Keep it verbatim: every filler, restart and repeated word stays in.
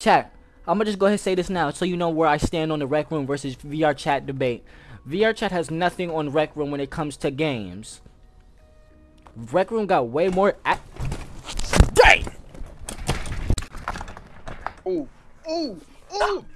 Chat, I'm gonna just go ahead and say this now so you know where I stand on the Rec Room versus V R Chat debate. V R Chat has nothing on Rec Room when it comes to games. Rec Room got way more a- Dang! Ooh, ooh, ooh!